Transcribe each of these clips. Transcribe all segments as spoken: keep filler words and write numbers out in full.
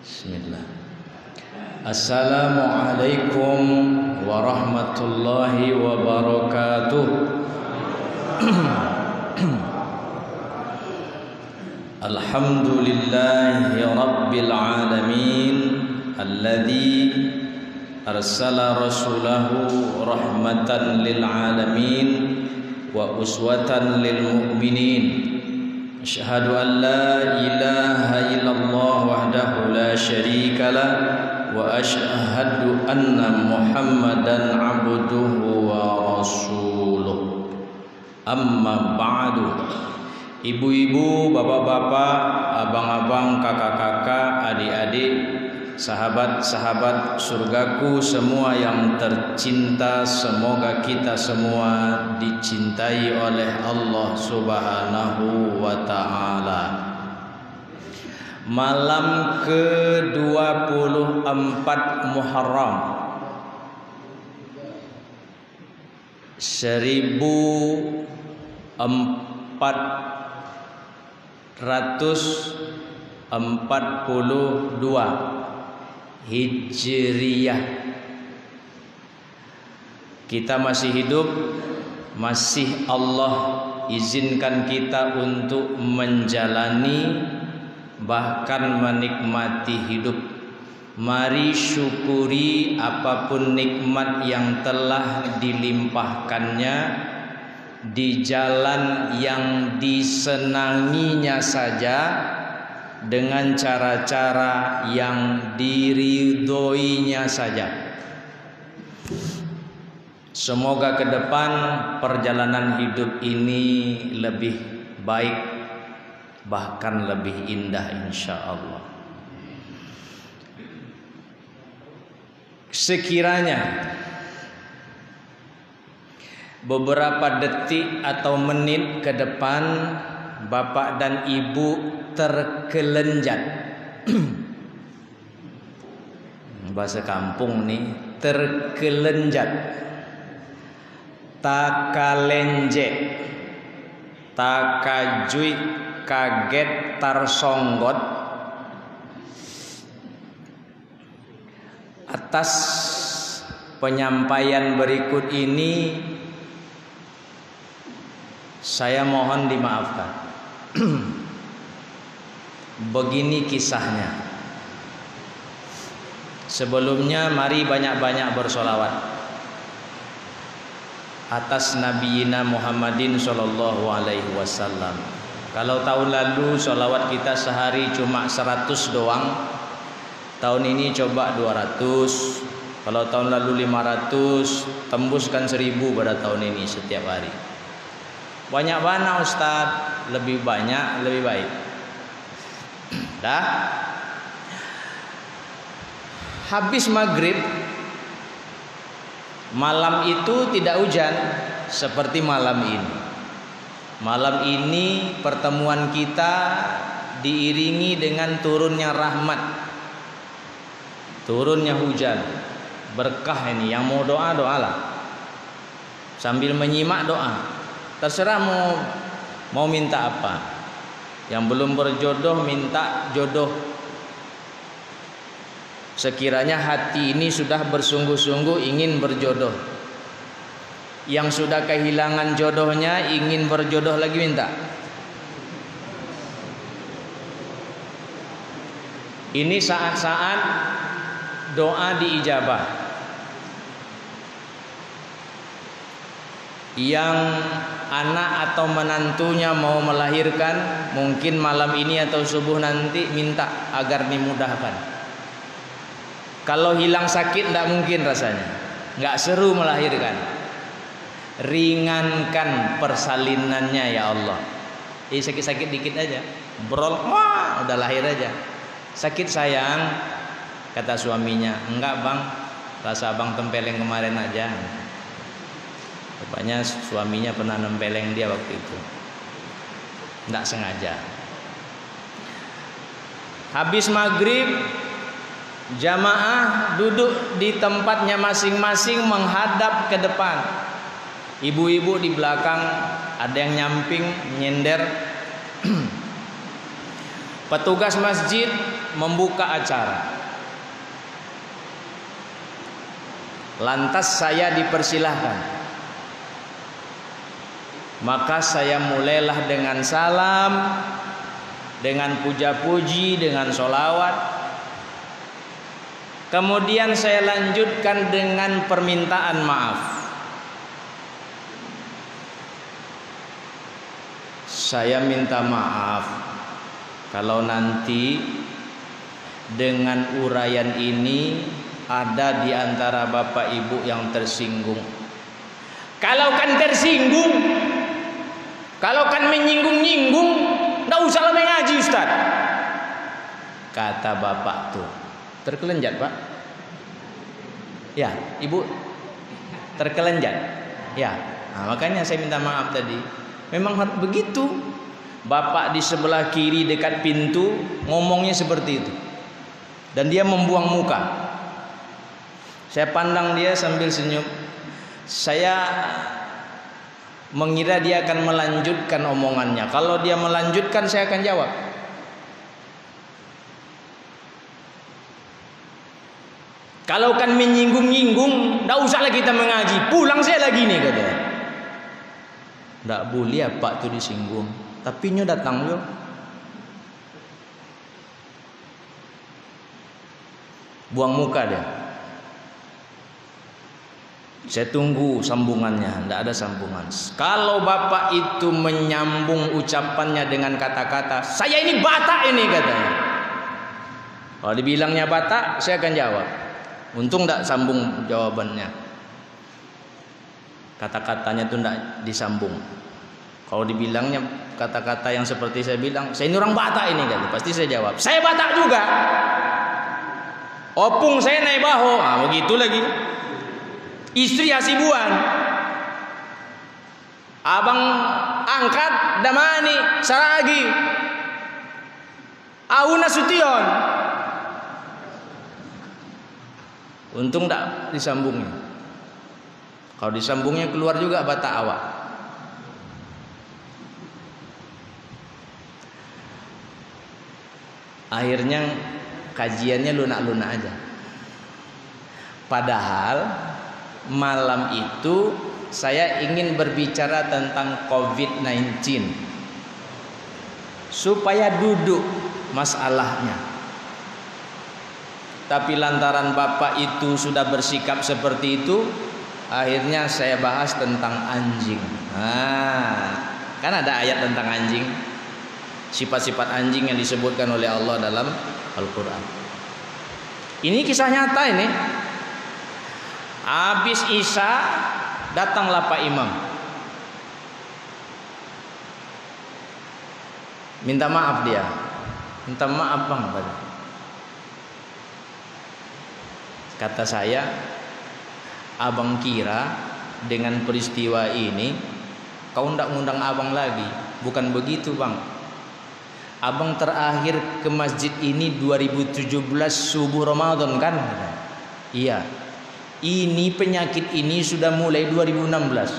Bismillah. Assalamualaikum warahmatullahi wabarakatuh. Alhamdulillahi rabbil alamin alladzi arsala rasulahu rahmatan lil alamin wa uswatan lil mu'minin. Asyhadu an la ilaha illallah wahdahu la syarika lah wa asyhadu anna Muhammadan abduhu wa rasuluh. Amma ba'du. Ibu-ibu, bapak-bapak, abang-abang, kakak-kakak, adik-adik, sahabat-sahabat surgaku semua yang tercinta, semoga kita semua dicintai oleh Allah Subhanahu wa ta'ala. Malam ke dua puluh empat Muharram seribu empat ratus empat puluh dua Hijriyah. Kita masih hidup, masih Allah izinkan kita untuk menjalani bahkan menikmati hidup. Mari syukuri apapun nikmat yang telah dilimpahkannya di jalan yang disenanginya saja, dengan cara-cara yang diridhoinya saja. Semoga ke depan perjalanan hidup ini lebih baik, bahkan lebih indah insyaallah. Sekiranya beberapa detik atau menit ke depan bapak dan ibu terkelenjat, bahasa kampung nih, terkelenjat, takalenje, takajui, kaget, tarsonggot atas penyampaian berikut ini. Saya mohon dimaafkan. Begini kisahnya. Sebelumnya mari banyak-banyak bersolawat atas Nabiyina Muhammadin sallallahu alaihi wasallam. Kalau tahun lalu solawat kita sehari cuma seratus doang, tahun ini coba dua ratus. Kalau tahun lalu lima ratus, tembuskan seribu pada tahun ini setiap hari. Banyak mana Ustaz? Lebih banyak lebih baik. Dah. Habis maghrib, malam itu tidak hujan seperti malam ini. Malam ini pertemuan kita diiringi dengan turunnya rahmat, turunnya hujan, berkah ini. Yang mau doa doalah, sambil menyimak doa. Terserah mau mau minta apa. Yang belum berjodoh minta jodoh. Sekiranya hati ini sudah bersungguh-sungguh ingin berjodoh. Yang sudah kehilangan jodohnya ingin berjodoh lagi minta. Ini saat-saat doa diijabah. Yang anak atau menantunya mau melahirkan, mungkin malam ini atau subuh nanti minta agar dimudahkan. Kalau hilang sakit tidak mungkin rasanya, nggak seru melahirkan. Ringankan persalinannya ya Allah. Eh sakit-sakit dikit aja, brol, wah udah lahir aja. Sakit sayang, kata suaminya, enggak bang, rasa abang tempeleng kemarin aja. Rupanya suaminya pernah nempeleng dia waktu itu, tidak sengaja. Habis maghrib, jamaah duduk di tempatnya masing-masing menghadap ke depan. Ibu-ibu di belakang, ada yang nyamping, nyender. Petugas masjid membuka acara. Lantas saya dipersilahkan. Maka saya mulailah dengan salam, dengan puja-puji, dengan sholawat. Kemudian saya lanjutkan dengan permintaan maaf. Saya minta maaf kalau nanti dengan uraian ini ada di antara bapak ibu yang tersinggung. Kalau kan tersinggung, kalau kan menyinggung-nyinggung, nggak usah mengaji Ustaz. Kata bapak tuh, terkelenjat Pak? Ya, ibu terkelenjat. Ya, nah, makanya saya minta maaf tadi. Memang harus begitu. Bapak di sebelah kiri dekat pintu ngomongnya seperti itu, dan dia membuang muka. Saya pandang dia sambil senyum. Saya mengira dia akan melanjutkan omongannya. Kalau dia melanjutkan, saya akan jawab. Kalau kan menyinggung-nyinggung, tidak usahlah kita mengaji. Pulang saya lagi nih katanya. Tidak boleh apa tuh disinggung. Tapi nyo datang yo. Buang muka dia. Saya tunggu sambungannya, tidak ada sambungan. Kalau bapak itu menyambung ucapannya dengan kata-kata, saya ini Batak ini katanya. Kalau dibilangnya Batak, saya akan jawab. Untung tidak sambung jawabannya. Kata-katanya itu tidak disambung. Kalau dibilangnya kata-kata yang seperti saya bilang, saya ini orang Batak ini kan, pasti saya jawab, saya Batak juga. Opung saya naik baho, ah begitu lagi. Istri hasibuan, abang angkat damani saragi, auna sution. Untung tak disambungnya. Kalau disambungnya keluar juga Batak awak. Akhirnya kajiannya lunak-lunak aja. Padahal malam itu saya ingin berbicara tentang covid sembilan belas supaya duduk masalahnya. Tapi lantaran bapak itu sudah bersikap seperti itu, akhirnya saya bahas tentang anjing. Nah, kan ada ayat tentang anjing, sifat-sifat anjing yang disebutkan oleh Allah dalam Al-Quran. Ini kisah nyata ini. Habis Isya datanglah Pak Imam, minta maaf dia, minta maaf bang. Kata saya, abang kira dengan peristiwa ini kau ndak ngundang abang lagi? Bukan begitu bang. Abang terakhir ke masjid ini dua ribu tujuh belas subuh Ramadan kan? Iya. Ini penyakit ini sudah mulai dua ribu enam belas.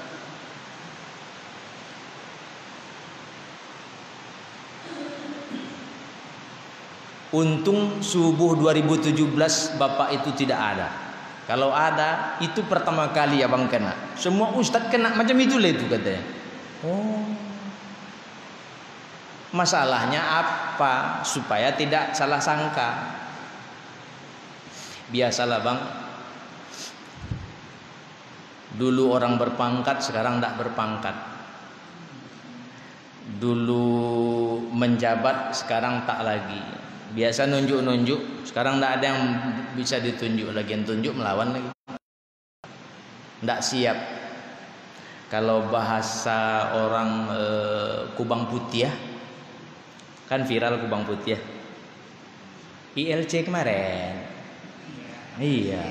Untung subuh dua ribu tujuh belas bapak itu tidak ada. Kalau ada, itu pertama kali abang kena. Semua ustadz kena macam itu lah itu katanya. Oh. Masalahnya apa? Supaya tidak salah sangka. Biasalah bang. Dulu orang berpangkat, sekarang tidak berpangkat. Dulu menjabat, sekarang tak lagi. Biasa nunjuk-nunjuk, sekarang tidak ada yang bisa ditunjuk lagi. Yang tunjuk melawan lagi. Tidak siap. Kalau bahasa orang e, Kubang Putih ya, kan viral Kubang Putih ya. I L C kemarin. Iya.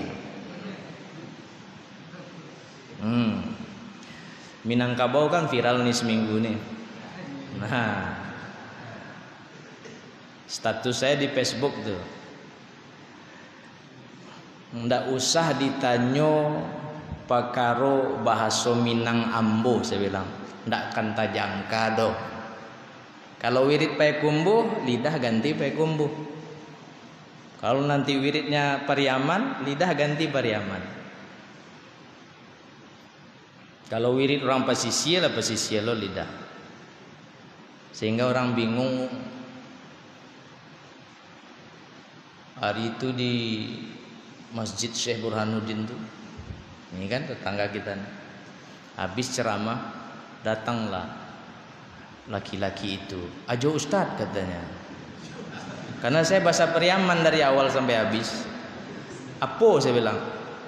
Hmm. Minangkabau kan viral nih seminggu nih. Nah, status saya di Facebook tuh, ndak usah ditanyo pakaro bahasa Minang Ambo, saya bilang ndak akan tajangka doh. Kalau wirid Payakumbuh, lidah ganti Payakumbuh. Kalau nanti wiridnya Pariaman, lidah ganti Pariaman. Kalau wirid orang pesisir, lah pesisir lo lidah. Sehingga orang bingung. Hari itu di Masjid Syekh Burhanuddin tuh, ini kan tetangga kita nih. Habis ceramah, datanglah laki-laki itu. Ajo Ustadz katanya. Karena saya bahasa Pariaman dari awal sampai habis. Apa saya bilang?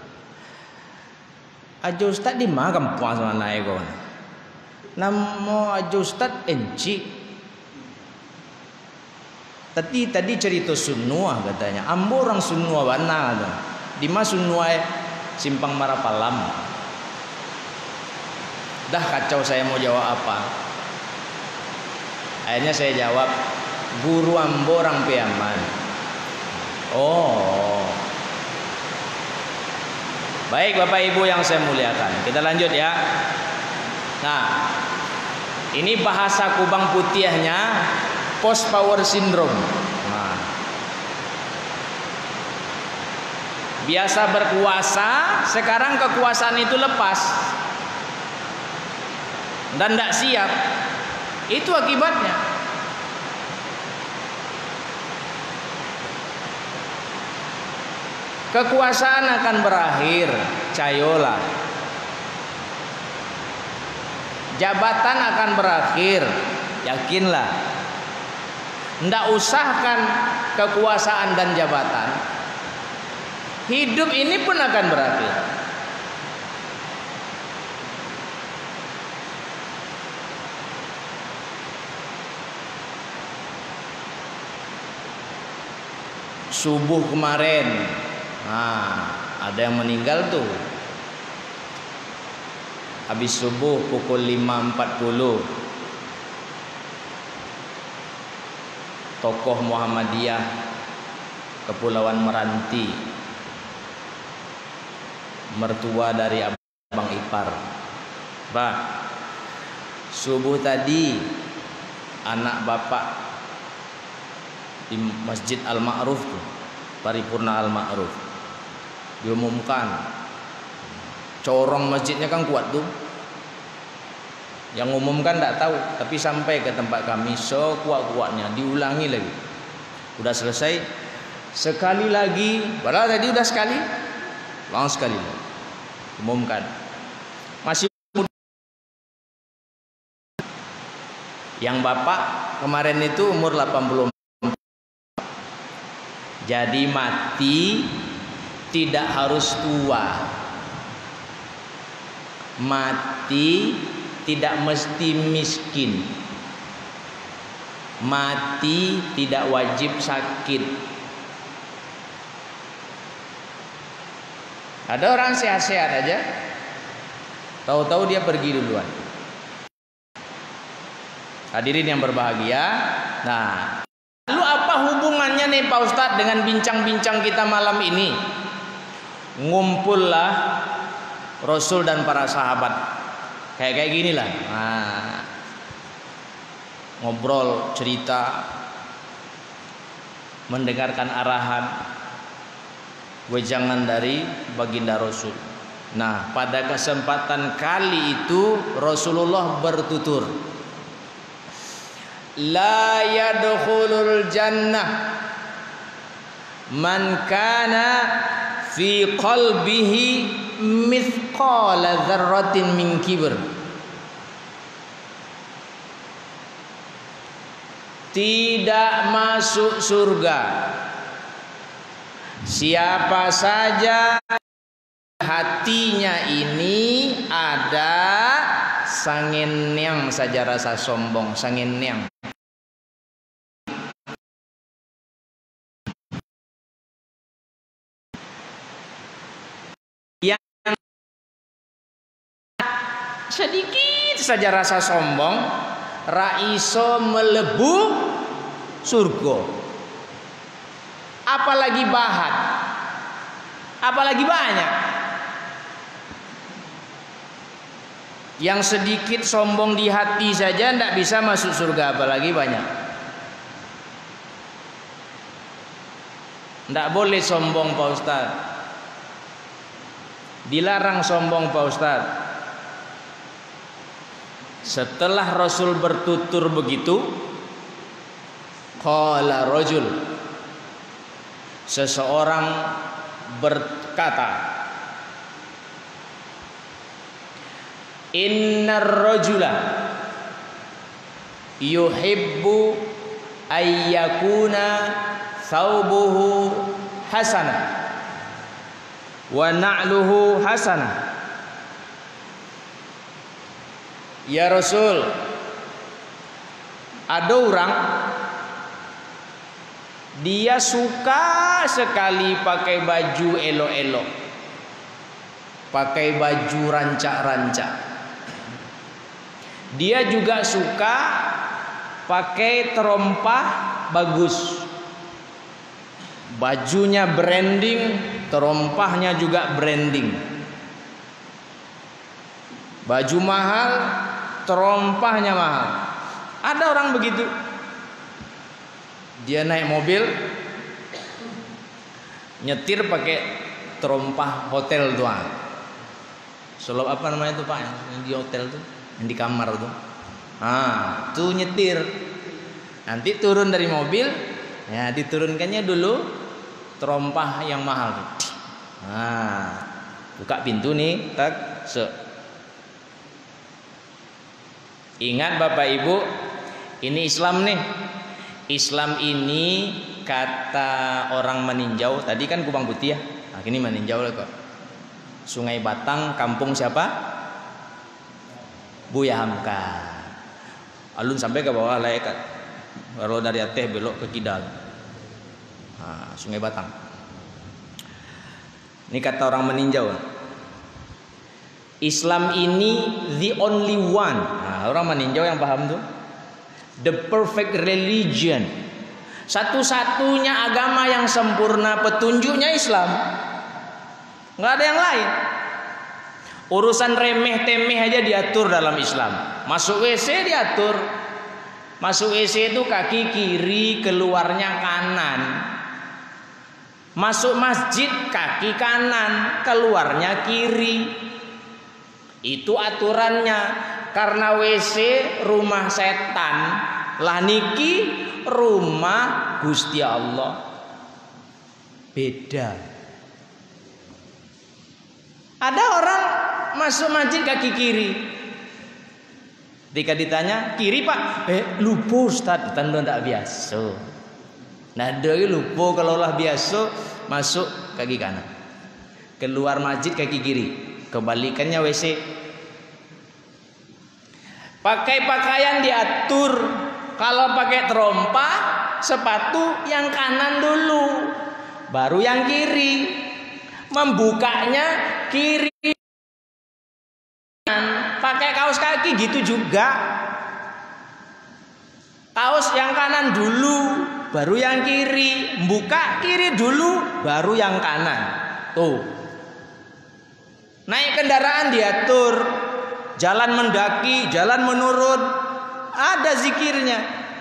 Ajo Ustadz di mana kampung sama naik kau? Namo Ajo Ustadz enci. Tadi tadi cerita Sunua katanya. Ambo orang Sunua mana tu? Di mana Sunua Simpang Marapalam. Dah kacau saya mau jawab apa. Akhirnya saya jawab, guru ambo orang Piaman. Oh. Baik Bapak Ibu yang saya muliakan. Kita lanjut ya. Nah, ini bahasa Kubang Putiahnya post power syndrome. Nah. Biasa berkuasa, sekarang kekuasaan itu lepas. Dan tidak siap. Itu akibatnya. Kekuasaan akan berakhir, cayola. Jabatan akan berakhir, yakinlah. Tidak usahkan kekuasaan dan jabatan. Hidup ini pun akan berakhir. Subuh kemarin, nah, ada yang meninggal tuh. Habis subuh pukul lima empat puluh. Tokoh Muhammadiyah Kepulauan Meranti, mertua dari Abang Ipar. Pak, subuh tadi anak bapak di Masjid Al-Ma'ruf tuh, Paripurna Al-Ma'ruf, diumumkan. Corong masjidnya kan kuat tuh. Yang umumkan tidak tahu, tapi sampai ke tempat kami sekuat-kuatnya, diulangi lagi. Udah selesai, sekali lagi, padahal tadi udah sekali, langsung sekali lagi. Umumkan. Masih muda. Yang bapak kemarin itu umur delapan puluh empat. Jadi mati tidak harus tua. Mati tidak mesti miskin. Mati tidak wajib sakit. Ada orang sehat-sehat aja, tahu-tahu dia pergi duluan. Hadirin yang berbahagia. Nah, lalu apa hubungannya nih Pak Ustadz dengan bincang-bincang kita malam ini? Ngumpullah Rasul dan para sahabat. Kayak kayak gini lah. Nah, ngobrol, cerita, mendengarkan arahan, wejangan dari baginda Rasul. Nah, pada kesempatan kali itu Rasulullah bertutur, la yadkhulul jannah man kana fi qalbihi mithqala dzarratin min kibr. Tidak masuk surga siapa saja hatinya ini ada sangenyang saja rasa sombong, sangenyang. Yang sedikit saja rasa sombong, raiso melebu surga. Apalagi bahat, apalagi banyak. Yang sedikit sombong di hati saja tidak bisa masuk surga, apalagi banyak. Tidak boleh sombong Pak Ustaz. Dilarang sombong Pak Ustaz. Setelah Rasul bertutur begitu, qala rajul, seseorang berkata, innar rajula yuhibbu ayyakuna thawbuhu hasanah wa na'luhu hasanah. Ya Rasul, ada orang dia suka sekali pakai baju elok-elok, pakai baju rancak-rancak. Dia juga suka pakai terompah bagus, bajunya branding, terompahnya juga branding. Baju mahal, terompahnya mahal. Ada orang begitu. Dia naik mobil, nyetir pakai terompah hotel doang. Selop apa namanya itu Pak, yang di hotel tuh, yang di kamar tuh. Ah, tuh nyetir. Nanti turun dari mobil, ya diturunkannya dulu terompah yang mahal tuh. Nah, buka pintu nih, tak se. Ingat Bapak Ibu, ini Islam nih. Islam ini kata orang meninjau, tadi kan Kubang Putih ya. Nah, ini meninjau lah kok. Sungai Batang, kampung siapa? Buya Hamka. Alun sampai ke bawah Laekat. Kalau dari Aceh belok ke Kidal. Nah, Sungai Batang. Ini kata orang meninjau. Islam ini the only one. Nah, orang meninjau yang paham tuh. The perfect religion. Satu-satunya agama yang sempurna, petunjuknya Islam. Nggak ada yang lain. Urusan remeh-temeh aja diatur dalam Islam. Masuk W C diatur. Masuk W C itu kaki kiri, keluarnya kanan. Masuk masjid kaki kanan, keluarnya kiri. Itu aturannya. Karena W C rumah setan, lah niki rumah Gusti Allah. Beda. Ada orang masuk masjid kaki kiri. Ketika ditanya, kiri Pak? Eh, lupa Ustaz, tanda tak biasa. Nah, dia lupa kalau lah biasa masuk kaki kanan. Keluar masjid kaki kiri. Kebalikannya W C. Pakai pakaian diatur. Kalau pakai terompah, sepatu yang kanan dulu, baru yang kiri. Membukanya kiri. Pakai kaos kaki gitu juga. Kaos yang kanan dulu, baru yang kiri. Buka kiri dulu, baru yang kanan. Tuh. Naik kendaraan diatur. Jalan mendaki, jalan menurun, ada zikirnya.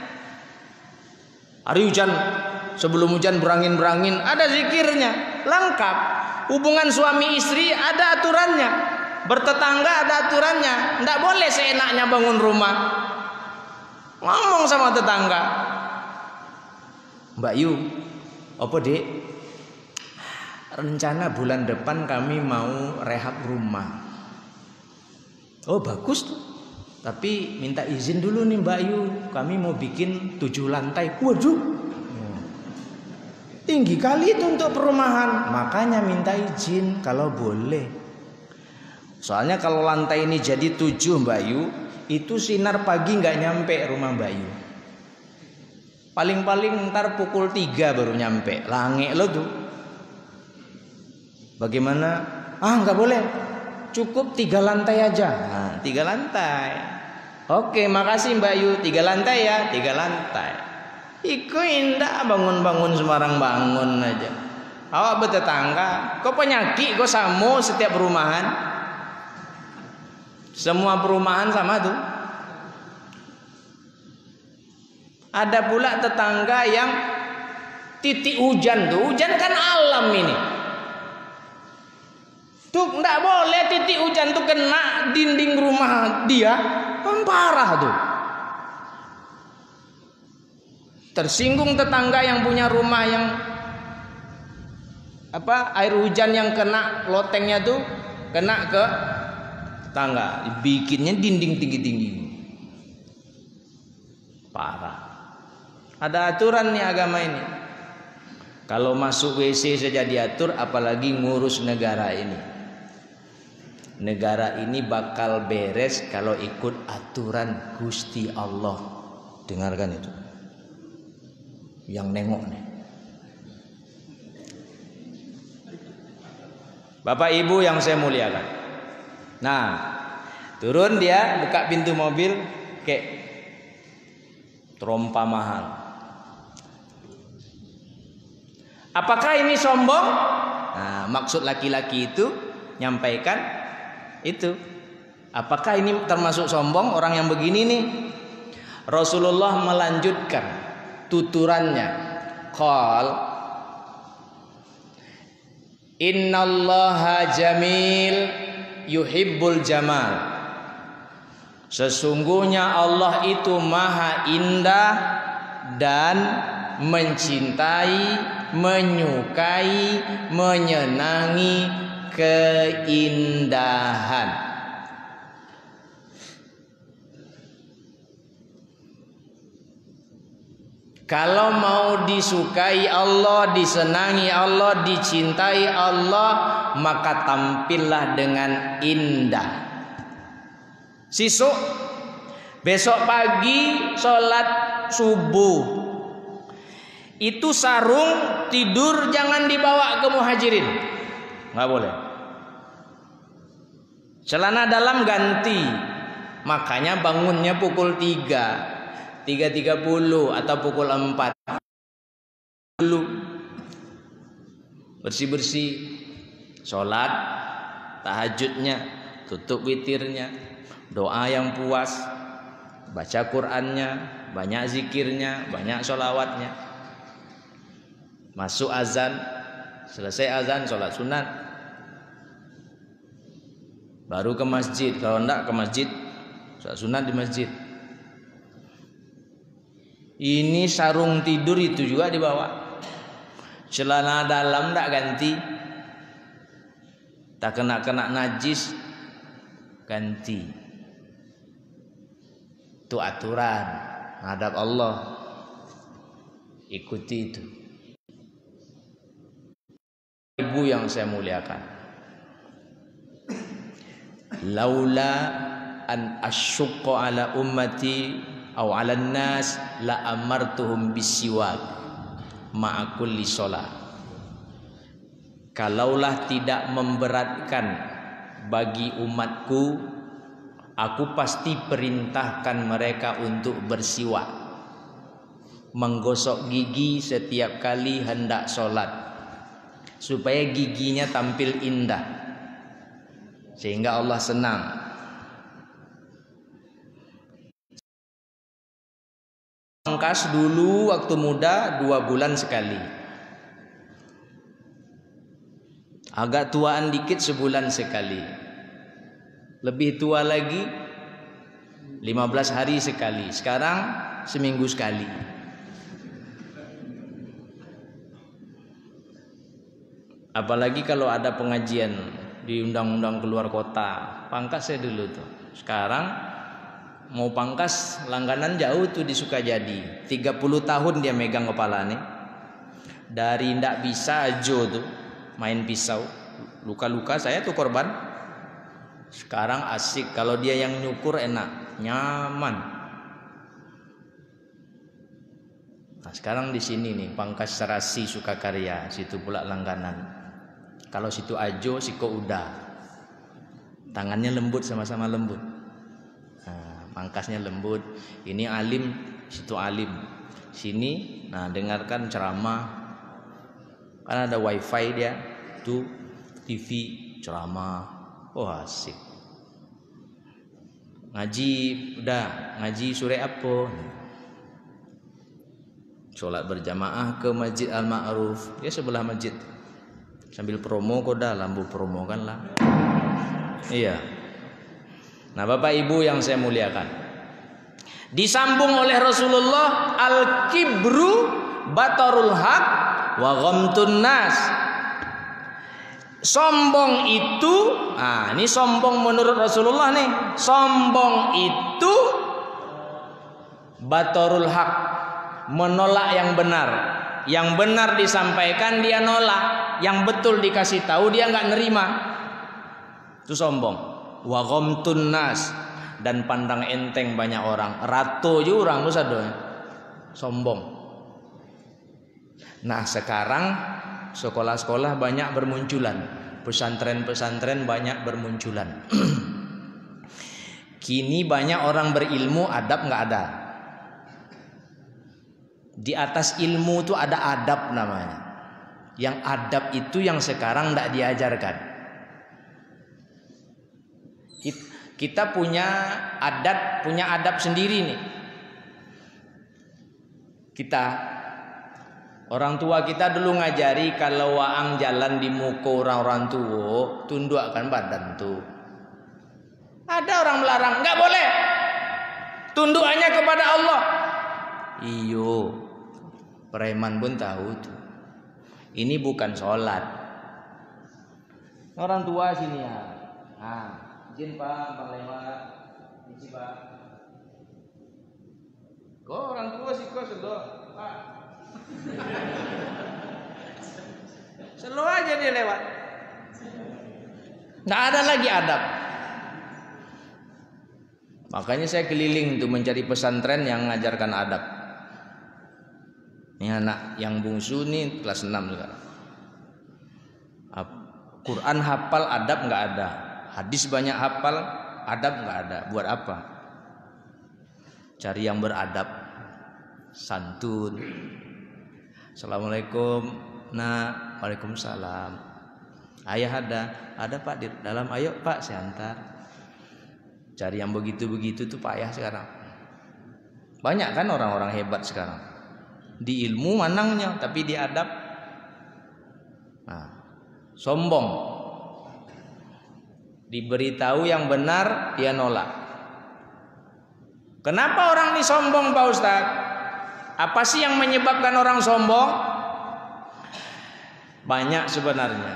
Hari hujan, sebelum hujan berangin-berangin, ada zikirnya, lengkap. Hubungan suami istri ada aturannya, bertetangga ada aturannya. Tidak boleh seenaknya bangun rumah. Ngomong sama tetangga, Mbak Yu, apa dek? Rencana bulan depan kami mau rehab rumah. Oh bagus tuh. Tapi minta izin dulu nih Mbak Yu, kami mau bikin tujuh lantai. Waduh, tinggi kali itu untuk perumahan. Makanya minta izin kalau boleh. Soalnya kalau lantai ini jadi tujuh Mbak Yu, itu sinar pagi nggak nyampe rumah Mbak Yu. Paling-paling ntar pukul tiga baru nyampe. Lange lo tuh. Bagaimana? Ah nggak boleh. Cukup tiga lantai aja. Nah, tiga lantai. Oke, makasih Mbak Yu. Tiga lantai ya, tiga lantai. Iku indah bangun-bangun sembarang bangun aja. Awak bertetangga, kok penyakit, kok samu setiap perumahan. Semua perumahan sama tuh. Ada pula tetangga yang titik hujan tuh, hujan kan alam ini. Tuh nggak boleh titik hujan tuh kena dinding rumah dia, kan parah tuh. Tersinggung tetangga yang punya rumah yang apa air hujan yang kena lotengnya tuh kena ke tetangga, bikinnya dinding tinggi-tinggi. Parah. Ada aturan nih agama ini. Kalau masuk W C saja diatur, apalagi ngurus negara ini. Negara ini bakal beres kalau ikut aturan Gusti Allah. Dengarkan itu. Yang nengok nih. Bapak Ibu yang saya muliakan. Nah, turun dia, buka pintu mobil, kayak trompa mahal. Apakah ini sombong? Nah, maksud laki-laki itu nyampaikan itu. Apakah ini termasuk sombong orang yang begini nih? Rasulullah melanjutkan tuturannya. Qal innallaha jamil yuhibbul jamal. Sesungguhnya Allah itu maha indah dan mencintai, menyukai, menyenangi keindahan. Kalau mau disukai Allah, disenangi Allah, dicintai Allah, maka tampillah dengan indah. Sisuk, besok pagi sholat subuh, itu sarung tidur jangan dibawa ke muhajirin, nggak boleh. Celana dalam ganti, makanya bangunnya pukul tiga. tiga tiga puluh atau pukul empat dulu bersih-bersih, sholat tahajudnya, tutup witirnya, doa yang puas, baca Qur'annya, banyak zikirnya, banyak sholawatnya. Masuk azan, selesai azan sholat sunat, baru ke masjid. Kalau enggak ke masjid, sholat sunat di masjid. Ini sarung tidur itu juga dibawa. Celana dalam tak ganti, tak kena-kena najis ganti. Itu aturan hadap Allah, ikuti itu. Ibu yang saya muliakan, laula an asyqa ala ummati aw 'alan nas la amartuhum bisiwak ma'a kulli shalah. Kalaulah tidak memberatkan bagi umatku, aku pasti perintahkan mereka untuk bersiwak, menggosok gigi setiap kali hendak sholat, supaya giginya tampil indah, sehingga Allah senang. Pangkas dulu waktu muda dua bulan sekali, agak tuaan dikit sebulan sekali, lebih tua lagi lima belas hari sekali, sekarang seminggu sekali. Apalagi kalau ada pengajian di undang-undang keluar kota, pangkas saya dulu tuh. Sekarang mau pangkas langganan jauh tuh di Sukajadi, tiga puluh tahun dia megang kepala nih. Dari ndak bisa ajo tuh main pisau, luka-luka saya tuh korban. Sekarang asik, kalau dia yang nyukur enak, nyaman. Nah, sekarang di sini nih Pangkas Serasi Sukakarya, situ pula langganan. Kalau situ ajo, siko udah. Tangannya lembut, sama-sama lembut. Pangkasnya lembut. Ini alim, situ alim. Sini, nah dengarkan ceramah. Kan ada wifi dia, tuh T V ceramah. Oh asik. Ngaji, udah ngaji sore apa? Sholat berjamaah ke Masjid Al-Ma'ruf, ya sebelah masjid. Sambil promo koda, lampu promo kan lah. Iya. Nah Bapak Ibu yang saya muliakan, disambung oleh Rasulullah, al-kibru batarul haq wa ghamtun nas. Sombong itu, nah ini sombong menurut Rasulullah nih. Sombong itu batarul haq, menolak yang benar. Yang benar disampaikan dia nolak, yang betul dikasih tahu dia nggak nerima. Itu sombong. Wa ghamtun nas, dan pandang enteng banyak orang. Rato juga orang tuh sado. Sombong. Nah sekarang sekolah-sekolah banyak bermunculan, pesantren-pesantren banyak bermunculan. Kini banyak orang berilmu, adab nggak ada. Di atas ilmu itu ada adab namanya. Yang adab itu yang sekarang tidak diajarkan. Kita punya adat, punya adab sendiri nih. Kita, orang tua kita dulu ngajari kalau waang jalan di muka orang-orang tua, tundukkan badan tuh. Ada orang melarang, nggak boleh. Tunduk hanya kepada Allah. Iyo, preman pun tahu tuh. Ini bukan sholat. Orang tua sini ya. Nah, izin Pak, Bang lewat. Izin Pak. Kok orang tua sih kok sudah, Pak. Selo aja dia lewat. Nggak ada lagi adab. Makanya saya keliling tuh mencari pesantren yang mengajarkan adab. Ini anak yang bungsu nih kelas enam sekarang. Quran hafal, adab nggak ada. Hadis banyak hafal, adab nggak ada. Buat apa? Cari yang beradab, santun. Assalamualaikum. Nah, waalaikumsalam. Ayah ada, ada Pak di dalam. Ayo Pak, saya antar. Cari yang begitu-begitu tuh payah sekarang. Banyak kan orang-orang hebat sekarang. Di ilmu manangnya, tapi di adab, nah, sombong. Diberitahu yang benar dia nolak. Kenapa orang ini sombong Pak Ustadz? Apa sih yang menyebabkan orang sombong? Banyak sebenarnya.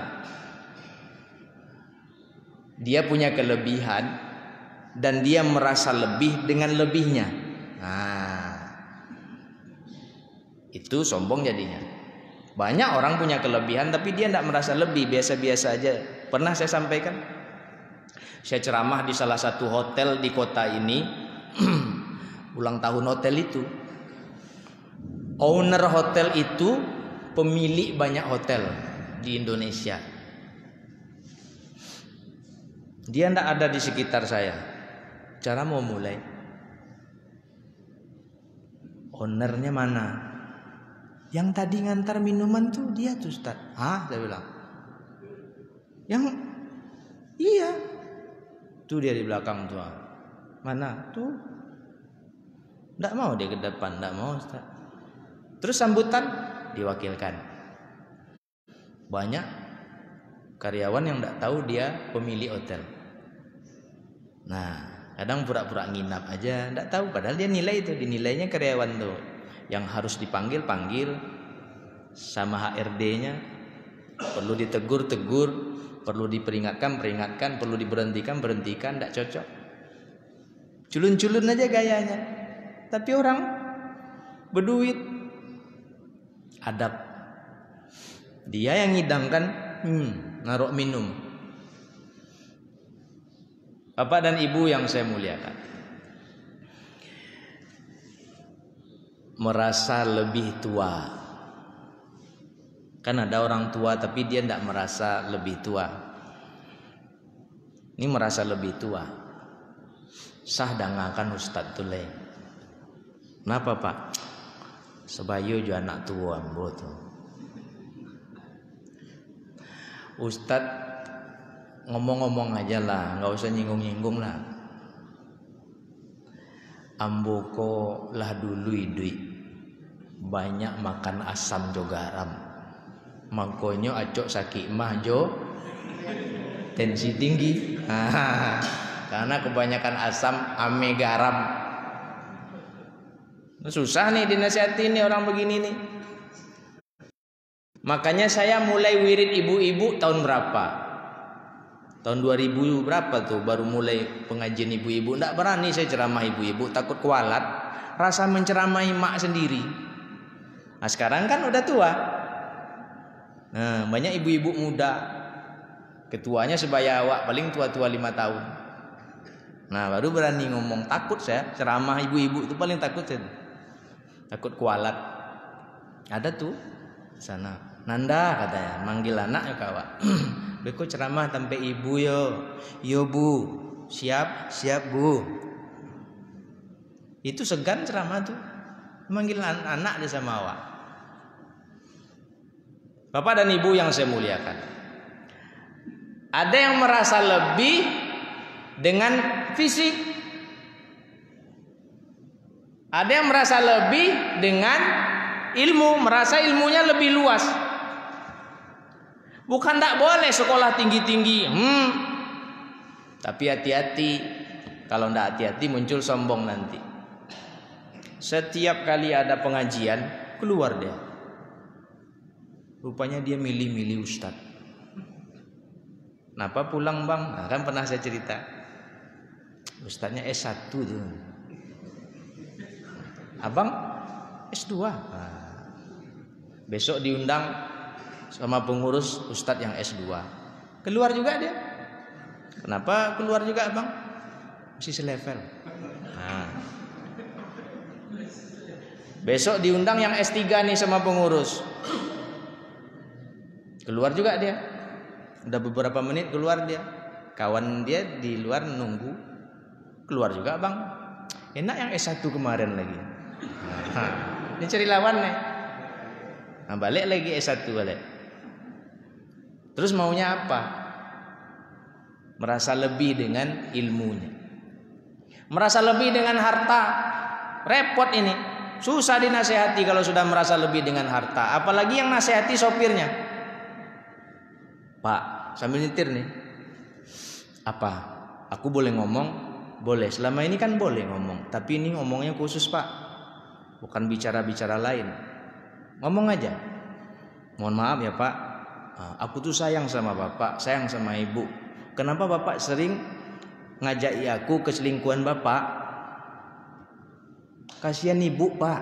Dia punya kelebihan dan dia merasa lebih dengan lebihnya. Nah, itu sombong jadinya. Banyak orang punya kelebihan tapi dia tidak merasa lebih, biasa-biasa aja. Pernah saya sampaikan, saya ceramah di salah satu hotel di kota ini. Ulang tahun hotel itu, owner hotel itu pemilik banyak hotel di Indonesia. Dia tidak ada di sekitar saya. Cara mau mulai, ownernya mana? Yang tadi ngantar minuman tuh dia tuh Ustaz. Hah? Saya bilang. Yang iya. Tuh dia di belakang tuh. Mana? Tuh. Nggak mau dia ke depan, nggak mau Ustaz. Terus sambutan diwakilkan. Banyak karyawan yang nggak tahu dia pemilik hotel. Nah, kadang pura-pura nginap aja, nggak tahu padahal dia nilai itu, dinilainya karyawan tuh. Yang harus dipanggil panggil sama H R D-nya, perlu ditegur tegur, perlu diperingatkan peringatkan, perlu diberhentikan berhentikan, tidak cocok. Culun-culun aja gayanya, tapi orang berduit, adab. Dia yang ngidangkan, hmm, naruh minum. Bapak dan Ibu yang saya muliakan, merasa lebih tua. Kan ada orang tua tapi dia tidak merasa lebih tua. Ini merasa lebih tua. Sah dangakan Ustadz Tule. Kenapa Pak? Sebayu juga anak tua boto. Ustadz ngomong-ngomong aja lah, nggak usah nyinggung-nyinggung lah. Amboko lah dulu idui banyak makan asam jo garam. Makanya acok sakit mah jo tensi tinggi. Ah, karena kebanyakan asam ame garam. Susah nih dinasihati nih orang begini nih. Makanya saya mulai wirid ibu-ibu tahun berapa? Tahun dua ribu berapa tuh baru mulai pengajian ibu-ibu. Nggak berani saya ceramah ibu-ibu, takut kualat. Rasa menceramahi mak sendiri. Nah sekarang kan udah tua. Nah banyak ibu-ibu muda. Ketuanya sebaya awak, paling tua-tua lima tahun. Nah baru berani ngomong. Takut saya ceramah ibu-ibu itu paling takut saya. Takut kualat. Ada tuh sana. Nanda katanya manggil anak ya kawan. Beko ceramah sampai ibu yo. Yo bu. Siap, siap bu. Itu segan ceramah tuh. Manggil an anak dia sama awak. Bapak dan ibu yang saya muliakan. Ada yang merasa lebih dengan fisik. Ada yang merasa lebih dengan ilmu, merasa ilmunya lebih luas. Bukan tak boleh sekolah tinggi-tinggi, hmm. Tapi hati-hati, kalau tidak hati-hati muncul sombong nanti. Setiap kali ada pengajian keluar dia. Rupanya dia milih-milih ustad. Kenapa pulang bang? Nah, kan pernah saya cerita. Ustadnya S satu tuh. Abang S dua. Nah, besok diundang sama pengurus ustadz yang S dua. Keluar juga dia. Kenapa keluar juga bang? Masih selevel. Nah. Besok diundang yang S tiga nih sama pengurus. Keluar juga dia. Udah beberapa menit keluar dia. Kawan dia di luar nunggu. Keluar juga bang. Enak yang S satu kemarin lagi. Nah, ini cari lawan nih. Nah balik lagi S satu balik. Terus maunya apa? Merasa lebih dengan ilmunya. Merasa lebih dengan harta. Repot ini. Susah dinasehati kalau sudah merasa lebih dengan harta. Apalagi yang nasehati sopirnya. Pak, sambil nyetir nih. Apa? Aku boleh ngomong? Boleh. Selama ini kan boleh ngomong. Tapi ini ngomongnya khusus pak. Bukan bicara-bicara lain. Ngomong aja. Mohon maaf ya pak. Aku tuh sayang sama bapak, sayang sama ibu. Kenapa bapak sering ngajak aku ke selingkuhan bapak? Kasihan ibu pak.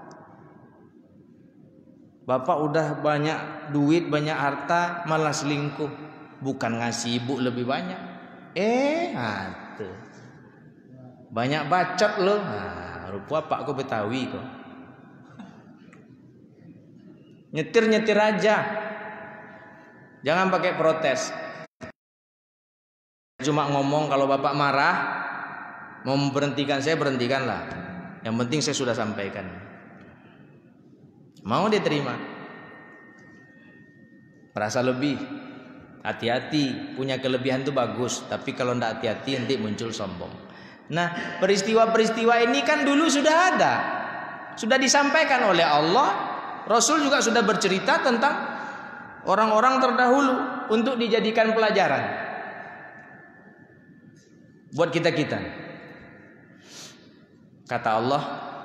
Bapak udah banyak duit, banyak harta, malah selingkuh. Bukan ngasih ibu lebih banyak. Eh, atuh. Banyak bacot loh. Nah, rupa pak kok Betawi kok. Nyetir-nyetir aja. Jangan pakai protes. Cuma ngomong kalau bapak marah, mau memberhentikan saya berhentikanlah. Yang penting saya sudah sampaikan. Mau diterima. Merasa lebih. Hati-hati, punya kelebihan itu bagus. Tapi kalau tidak hati-hati nanti muncul sombong. Nah, peristiwa-peristiwa ini kan dulu sudah ada. Sudah disampaikan oleh Allah. Rasul juga sudah bercerita tentang orang-orang terdahulu untuk dijadikan pelajaran buat kita-kita. Kata Allah,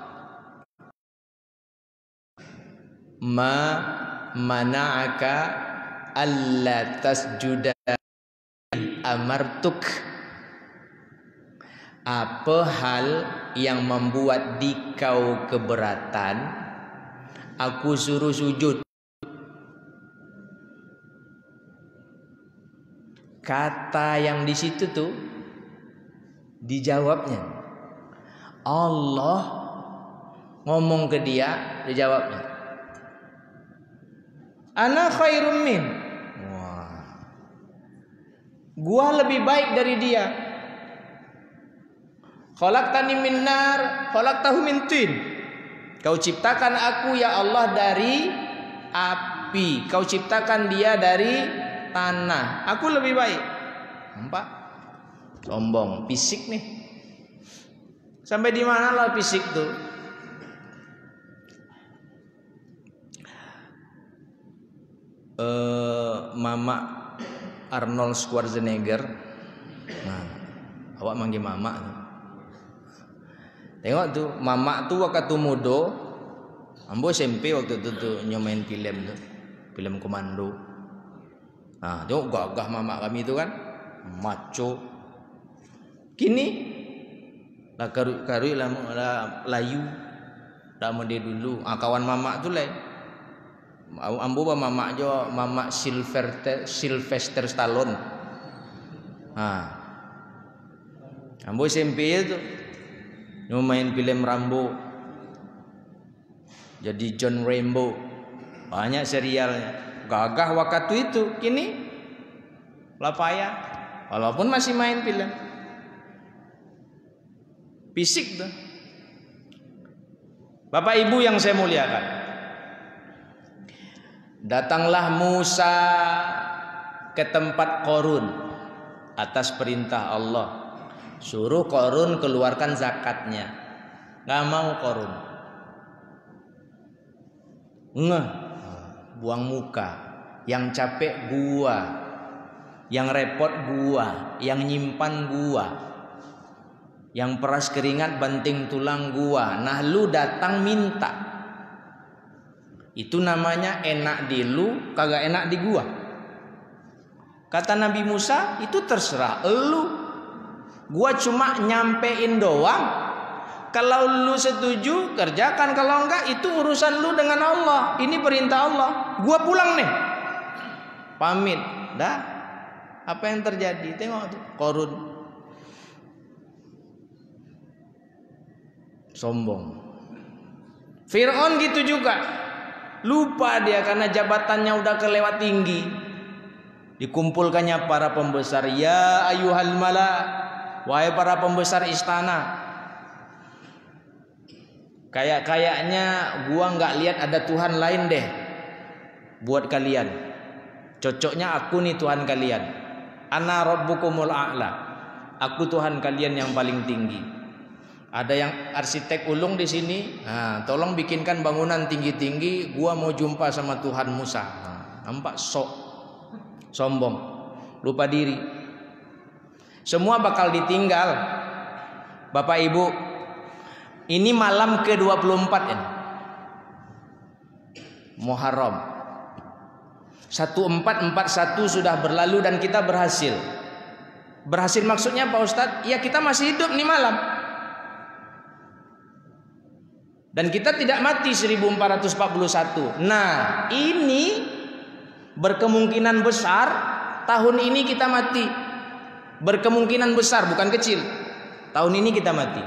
ma mana'aka alla tasjuda amartuk. Apa hal yang membuat dikau keberatan aku suruh sujud? Kata yang di situ tuh dijawabnya Allah ngomong ke dia, dijawabnya ana khairum min. Wah. Gua lebih baik dari dia. Khalaqtani min nar, khalaqtahu min tin. Kau ciptakan aku ya Allah dari api, kau ciptakan dia dari tanah. Aku lebih baik. Nampak? Sombong, fisik nih. Sampai di mana lah fisik tuh? Uh, Mama Arnold Schwarzenegger. Nah, awak manggil Mama tuh. Tengok tuh, Mama tuh waktu muda, ambo S M P waktu itu tuh nyomain film tuh, film komando. Nah, tengok gagah Mama kami itu kan, maco. Kini lah karu-karu lah, lah layu, dah mode dulu. Ah, kawan Mama tuh lah. Ambo ba Mama jo, Mama Sylvester Sylvester Stallone. Ah, ambo S M P itu main film Rambo, jadi John Rambo, banyak serialnya. Gagah waktu itu, kini lapaya, walaupun masih main film. Fisik tuh. Bapak Ibu yang saya muliakan, datanglah Musa ke tempat Qarun atas perintah Allah. Suruh Qarun keluarkan zakatnya. Gak mau Qarun. Ngeh, buang muka. Yang capek gua, yang repot gua, yang nyimpan gua, yang peras keringat banting tulang gua. Nah lu datang minta. Itu namanya enak di lu, kagak enak di gua. Kata Nabi Musa, itu terserah lu. Gua cuma nyampein doang. Kalau lu setuju kerjakan, kalau enggak itu urusan lu dengan Allah. Ini perintah Allah. Gua pulang nih. Pamit. Dah. Apa yang terjadi? Tengok tuh, Qarun. Sombong. Fir'aun gitu juga. Lupa dia karena jabatannya udah kelewat tinggi. Dikumpulkannya para pembesar, ya ayuhal mala, wahai para pembesar istana. Kayak-kayaknya gua nggak lihat ada Tuhan lain deh buat kalian. Cocoknya aku nih Tuhan kalian. Ana rabbukumul a'la. Aku Tuhan kalian yang paling tinggi. Ada yang arsitek ulung di sini. Nah, tolong bikinkan bangunan tinggi-tinggi. Gua mau jumpa sama Tuhan Musa. Nah, nampak sok, sombong, lupa diri. Semua bakal ditinggal. Bapak Ibu, ini malam ke dua puluh empat ini. Muharram. seribu empat ratus empat puluh satu sudah berlalu dan kita berhasil. Berhasil maksudnya Pak Ustadz? Ya kita masih hidup nih malam. Dan kita tidak mati seribu empat ratus empat puluh satu. Nah, ini berkemungkinan besar tahun ini kita mati. Berkemungkinan besar, bukan kecil. Tahun ini kita mati.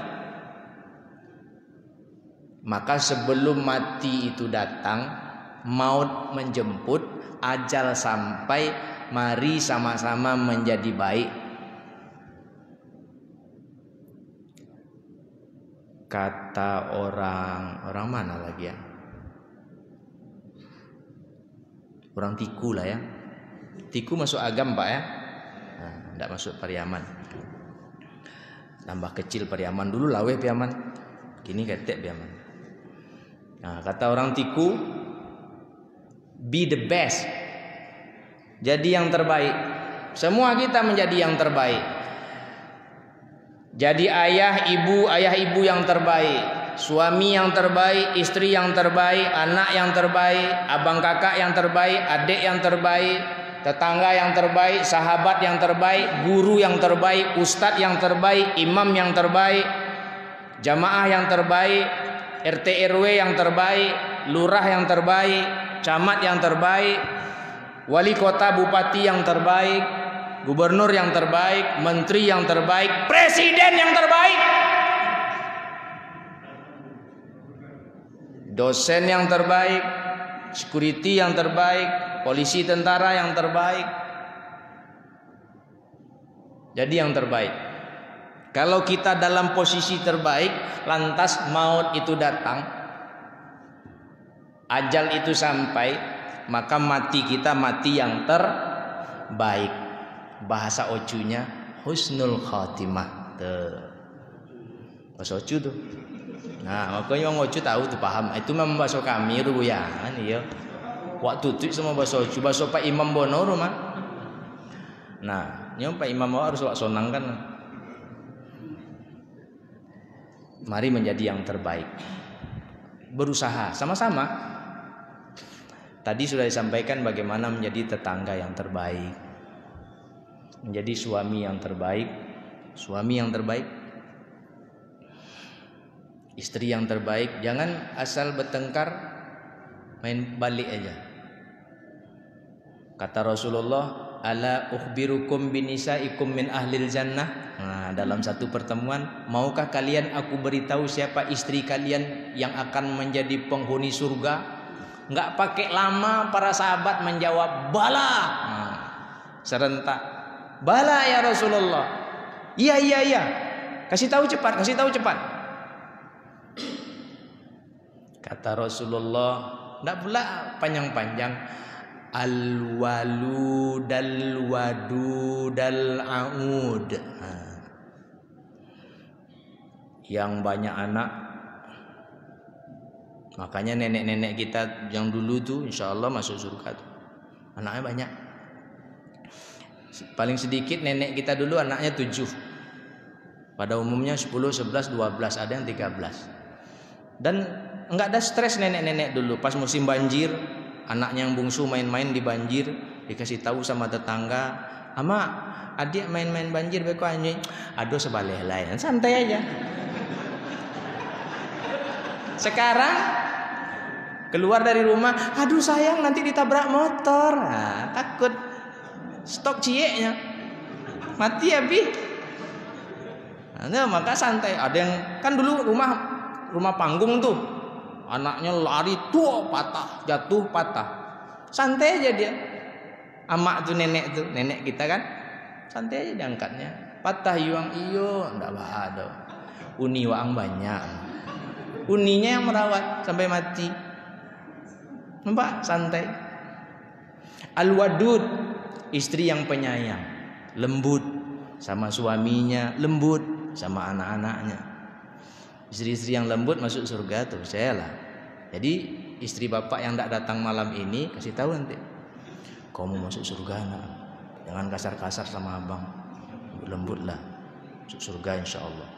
Maka sebelum mati itu datang, maut menjemput, ajal sampai, mari sama-sama menjadi baik. Kata orang, orang mana lagi ya? Orang Tiku lah ya. Tiku masuk Agam Pak ya? Nah, tidak masuk Pariaman. Tambah kecil Pariaman, dulu Lawe Pariaman, kini ketek Pariaman. Nah, kata orang Tiku, be the best. Jadi yang terbaik. Semua kita menjadi yang terbaik. Jadi ayah ibu, ayah ibu yang terbaik, suami yang terbaik, istri yang terbaik, anak yang terbaik, abang kakak yang terbaik, adik yang terbaik, tetangga yang terbaik, sahabat yang terbaik, guru yang terbaik, ustadz yang terbaik, imam yang terbaik, jamaah yang terbaik, R T R W yang terbaik, lurah yang terbaik, camat yang terbaik, wali kota bupati yang terbaik, gubernur yang terbaik, menteri yang terbaik, presiden yang terbaik, dosen yang terbaik, security yang terbaik, polisi tentara yang terbaik. Jadi yang terbaik. Kalau kita dalam posisi terbaik, lantas maut itu datang, ajal itu sampai, maka mati kita mati yang terbaik. Bahasa ocunya husnul khatimah. Tuh. Bahasa Ocu tuh. Nah, makanya orang Ocu tahu tuh paham. Itu memang bahasa kami rubuyangan iya. Waktu tuh semua bahasa Ocu, bahasa Pak Imam Bono rumah. Nah, nyom Pak Imam harus wak sonang kan. Mari menjadi yang terbaik. Berusaha sama-sama. Tadi sudah disampaikan bagaimana menjadi tetangga yang terbaik. Menjadi suami yang terbaik, suami yang terbaik. Istri yang terbaik, jangan asal bertengkar main balik aja. Kata Rasulullah, ala ukhbirukum binisaikum min ahlil jannah. Nah, dalam satu pertemuan, maukah kalian aku beritahu siapa istri kalian yang akan menjadi penghuni surga? Enggak pakai lama para sahabat menjawab bala. Nah, serentak, bala ya Rasulullah. Iya iya iya. Kasih tahu cepat, kasih tahu cepat. Kata Rasulullah, enggak pula panjang-panjang. Al-walud al-wadud al-aud. Yang banyak anak. Makanya nenek-nenek kita yang dulu tuh insya Allah masuk surga tuh. Anaknya banyak. Paling sedikit nenek kita dulu anaknya tujuh. Pada umumnya sepuluh, sebelas, dua belas, ada yang tiga belas. Dan enggak ada stres nenek-nenek dulu. Pas musim banjir, anaknya yang bungsu main-main di banjir, dikasih tahu sama tetangga, "Ama, adik main-main banjir beko anjing." Aduh sebaleh lain, santai aja. Sekarang keluar dari rumah, aduh sayang nanti ditabrak motor. Nah, takut stok cieknya mati ya bi. Nah, maka santai. Ada yang kan dulu rumah rumah panggung tuh, anaknya lari tuh patah, jatuh patah. Santai aja dia. Amak tuh nenek tuh, nenek kita kan santai aja diangkatnya. Patah yuang iyo, ndak ada. Uni waang banyak. Uninya yang merawat sampai mati. Nampak santai. Al-wadud, istri yang penyayang, lembut sama suaminya, lembut sama anak-anaknya. Istri-istri yang lembut masuk surga tuh, percayalah. Jadi istri bapak yang tidak datang malam ini kasih tahu nanti, kamu masuk surga nak. Jangan kasar-kasar sama abang, lembutlah, masuk surga insya Allah.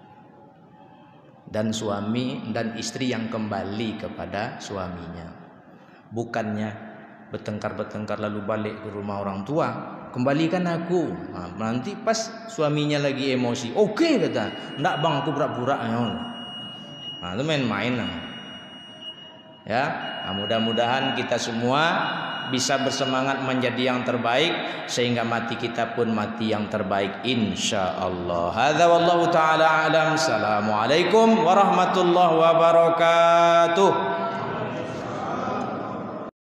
Dan suami dan istri yang kembali kepada suaminya, bukannya bertengkar-bertengkar lalu balik ke rumah orang tua, kembalikan aku. Nah, nanti pas suaminya lagi emosi, oke okay, kata, ndak bang aku burak-burak. Nah itu main-main. Ya, nah, mudah-mudahan kita semua bisa bersemangat menjadi yang terbaik sehingga mati kita pun mati yang terbaik insyaallah. Hadza wallahu taala alam. Assalamualaikum warahmatullahi wabarakatuh.